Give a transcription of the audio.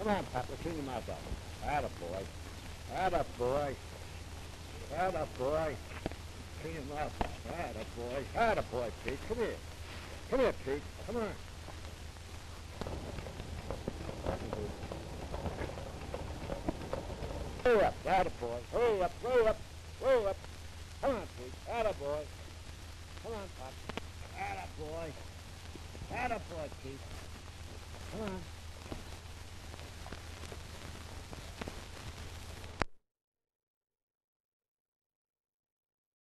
on, Papa, clean your mouth up. Attaboy. Attaboy. Attaboy. Clean your mouth up. Attaboy. Attaboy, Pete. Come here. Come here, Pete. Come on. Roll up, attaboy. Roll up, roll up, roll up. Come on, Pete. Attaboy. Come on, Pop. Attaboy. Attaboy, Pete. Come on.